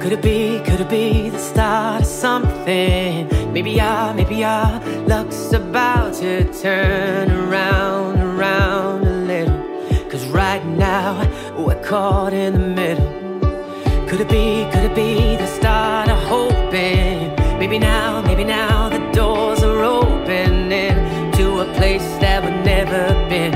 Could it be the start of something? Maybe our luck's about to turn around a little. Cause right now we're caught in the middle. Could it be the start of hoping? Maybe now the doors are opening to a place that we've never been.